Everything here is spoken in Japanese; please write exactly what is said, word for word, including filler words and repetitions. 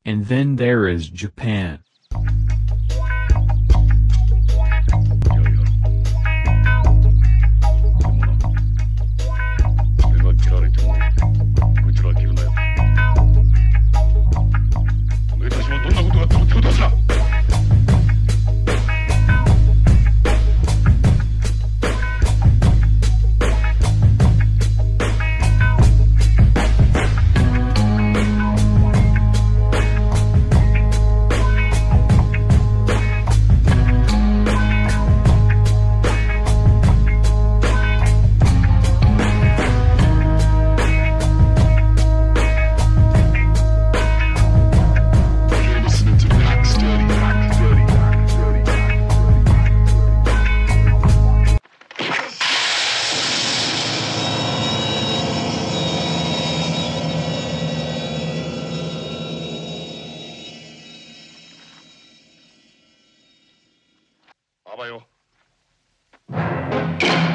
And then there is Japan. いやいや、でもな、俺が切られてもこいつらは切るなよ。おめえたちはどんなことがあっても手を出すな。あばよ。